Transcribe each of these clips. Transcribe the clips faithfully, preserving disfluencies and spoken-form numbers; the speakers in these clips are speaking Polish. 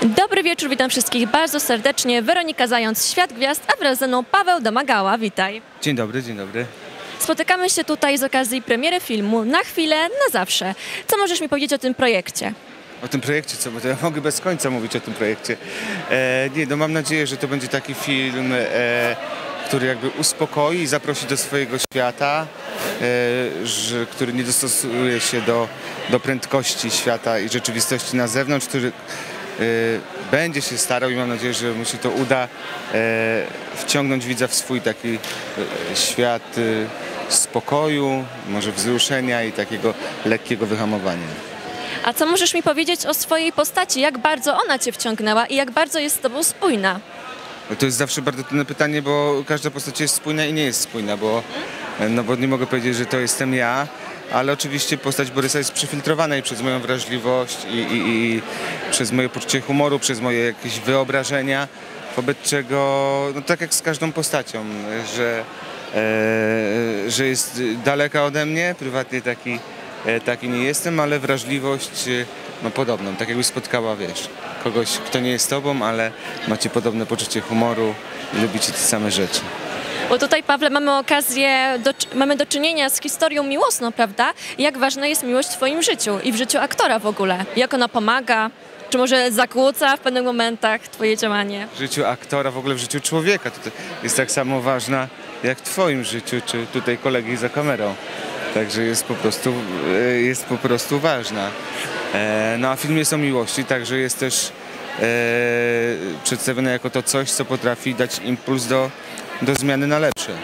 Dobry wieczór, witam wszystkich bardzo serdecznie. Weronika Zając, Świat Gwiazd, a wraz ze mną Paweł Domagała. Witaj. Dzień dobry, dzień dobry. Spotykamy się tutaj z okazji premiery filmu Na chwilę, na zawsze. Co możesz mi powiedzieć o tym projekcie? O tym projekcie, co? Bo to ja mogę bez końca mówić o tym projekcie. E, nie, no mam nadzieję, że to będzie taki film, e, który jakby uspokoi i zaprosi do swojego świata, e, że, który nie dostosuje się do, do prędkości świata i rzeczywistości na zewnątrz, który e, będzie się starał i mam nadzieję, że mu się to uda e, wciągnąć widza w swój taki e, świat e, spokoju, może wzruszenia i takiego lekkiego wyhamowania. A co możesz mi powiedzieć o swojej postaci? Jak bardzo ona cię wciągnęła i jak bardzo jest z tobą spójna? To jest zawsze bardzo trudne pytanie, bo każda postać jest spójna i nie jest spójna, bo, no bo nie mogę powiedzieć, że to jestem ja, ale oczywiście postać Borysa jest przefiltrowana i przez moją wrażliwość i, i, i przez moje poczucie humoru, przez moje jakieś wyobrażenia, wobec czego, no tak jak z każdą postacią, że, e, że jest daleka ode mnie, prywatnie taki, e, taki nie jestem, ale wrażliwość no podobną, tak jakby spotkała, wiesz, kogoś, kto nie jest tobą, ale macie podobne poczucie humoru i lubicie te same rzeczy. Bo tutaj, Pawle, mamy okazję, do, mamy do czynienia z historią miłosną, prawda? Jak ważna jest miłość w twoim życiu i w życiu aktora w ogóle? Jak ona pomaga? Czy może zakłóca w pewnych momentach twoje działanie? W życiu aktora, w ogóle w życiu człowieka to jest tak samo ważna jak w twoim życiu, czy tutaj kolegi za kamerą. Także jest po prostu, jest po prostu ważna. No a film jest o miłości, także jest też e, przedstawione jako to coś, co potrafi dać impuls do, do zmiany na lepsze.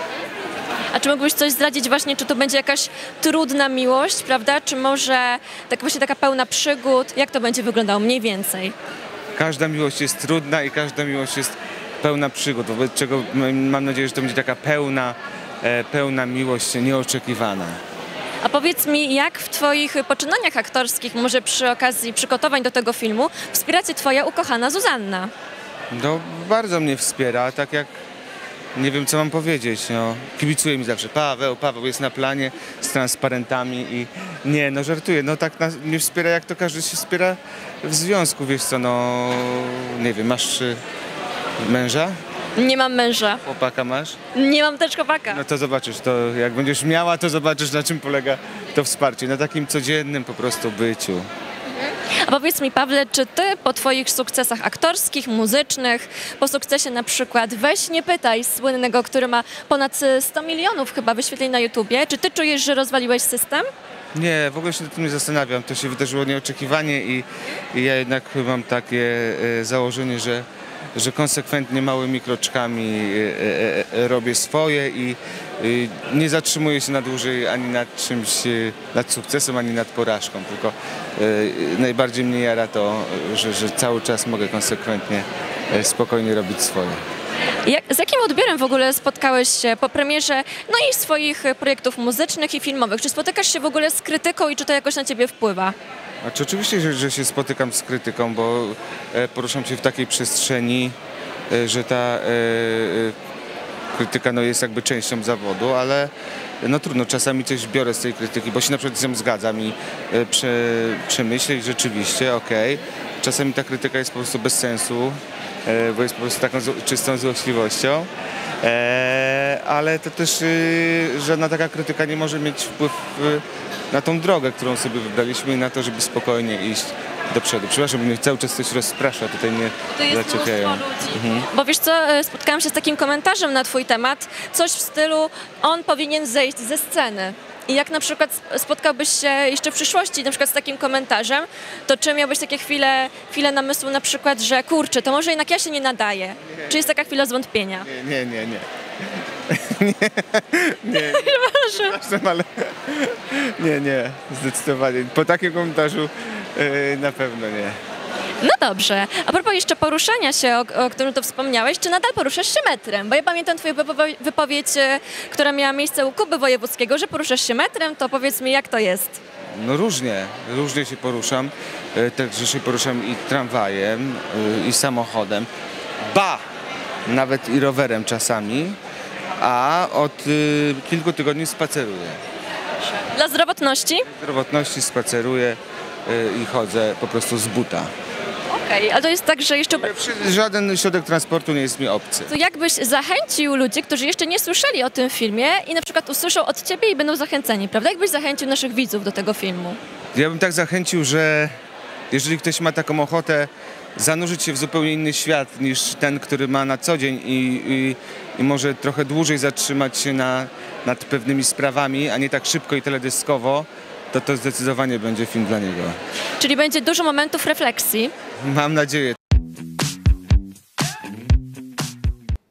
A czy mógłbyś coś zdradzić właśnie, czy to będzie jakaś trudna miłość, prawda? Czy może tak właśnie taka pełna przygód? Jak to będzie wyglądało mniej więcej? Każda miłość jest trudna i każda miłość jest pełna przygód, wobec czego mam nadzieję, że to będzie taka pełna, e, pełna miłość nieoczekiwana. A powiedz mi, jak w twoich poczynaniach aktorskich, może przy okazji przygotowań do tego filmu, wspiera cię twoja ukochana Zuzanna? No, bardzo mnie wspiera, tak jak nie wiem, co mam powiedzieć, no. Kibicuje mi zawsze, Paweł, Paweł jest na planie z transparentami i nie, no żartuję, no tak nas, mnie wspiera, jak to każdy się wspiera w związku, wiesz co, no, nie wiem, masz y, męża? Nie mam męża. Chłopaka masz? Nie mam też chłopaka. No to zobaczysz, to jak będziesz miała, to zobaczysz, na czym polega to wsparcie, na takim codziennym po prostu byciu. A powiedz mi, Pawle, czy ty po twoich sukcesach aktorskich, muzycznych, po sukcesie na przykład Weź nie pytaj, słynnego, który ma ponad sto milionów chyba wyświetleń na YouTubie, czy ty czujesz, że rozwaliłeś system? Nie, w ogóle się nad tym nie zastanawiam, to się wydarzyło nieoczekiwanie i, i ja jednak mam takie e, założenie, że że konsekwentnie małymi kroczkami e, e, robię swoje i e, nie zatrzymuję się na dłużej ani nad czymś, nad sukcesem, ani nad porażką, tylko e, najbardziej mnie jara to, że, że cały czas mogę konsekwentnie, e, spokojnie robić swoje. Jak, z jakim odbiorem w ogóle spotkałeś się po premierze, no i swoich projektów muzycznych i filmowych? Czy spotykasz się w ogóle z krytyką i czy to jakoś na ciebie wpływa? Znaczy, oczywiście, że, że się spotykam z krytyką, bo e, poruszam się w takiej przestrzeni, e, że ta e, e, krytyka no, jest jakby częścią zawodu, ale no trudno, czasami coś biorę z tej krytyki, bo się na przykład z nią zgadzam i e, prze, przemyślę i rzeczywiście, okej, okay. Czasami ta krytyka jest po prostu bez sensu, e, bo jest po prostu taką zło, czystą złośliwością, e, ale to też e, żadna taka krytyka nie może mieć wpływ e, na tą drogę, którą sobie wybraliśmy i na to, żeby spokojnie iść do przodu. Przepraszam, bo mnie cały czas coś rozprasza, tutaj mnie zaczepiają. Mhm. Bo wiesz co, spotkałam się z takim komentarzem na twój temat, coś w stylu on powinien zejść ze sceny. I jak na przykład spotkałbyś się jeszcze w przyszłości na przykład z takim komentarzem, to czy miałbyś takie chwile, chwile namysłu na przykład, że kurczę, to może jednak ja się nie nadaję? Nie. Czy jest taka chwila zwątpienia? Nie, nie, nie, nie. nie, nie, nie. Przepraszam, ale nie, nie, zdecydowanie. Po takim komentarzu yy, na pewno nie. No dobrze. A propos jeszcze poruszania się, o, o którym to wspomniałeś, czy nadal poruszasz się metrem? Bo ja pamiętam twoją wypowiedź, która miała miejsce u Kuby Wojewódzkiego, że poruszasz się metrem, to powiedz mi, jak to jest? No różnie, różnie się poruszam. Także się poruszam i tramwajem, i samochodem, ba, nawet i rowerem czasami, a od y, kilku tygodni spaceruję. Dla zdrowotności? Dla zdrowotności spaceruję y, i chodzę po prostu z buta. Okej, ale to jest tak, że jeszcze... Przy- Żaden środek transportu nie jest mi obcy. To jakbyś zachęcił ludzi, którzy jeszcze nie słyszeli o tym filmie i na przykład usłyszą od ciebie i będą zachęceni, prawda? Jakbyś zachęcił naszych widzów do tego filmu? Ja bym tak zachęcił, że jeżeli ktoś ma taką ochotę zanurzyć się w zupełnie inny świat niż ten, który ma na co dzień i, i, i może trochę dłużej zatrzymać się na, nad pewnymi sprawami, a nie tak szybko i teledyskowo, to to zdecydowanie będzie film dla niego. Czyli będzie dużo momentów refleksji. Mam nadzieję.